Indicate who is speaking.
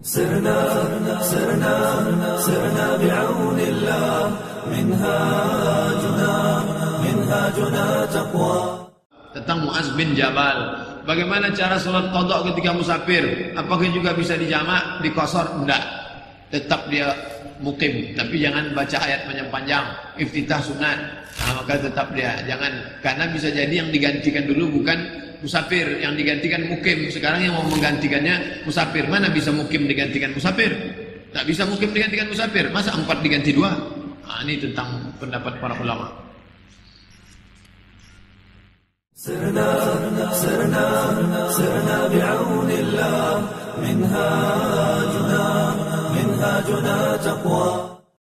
Speaker 1: سرنا بعون الله منهاجنا تقوى.
Speaker 2: Tentang Muaz bin Jabal, bagaimana cara sholat qadha ketika musafir? Apakah juga bisa dijamak, dikosor? Enggak, tetap dia mukim, tapi jangan baca ayat panjang-panjang. Iftitah sunat, maka tetap dia jangan, karena bisa jadi yang digantikan dulu bukan musafir, yang digantikan mukim. Sekarang yang mau menggantikannya musafir. Mana bisa mukim digantikan musafir? Tak bisa mukim digantikan musafir. Masa 4 diganti 2? Ini tentang pendapat para ulama.
Speaker 1: سرنا بعون الله منهاجنا تقوى.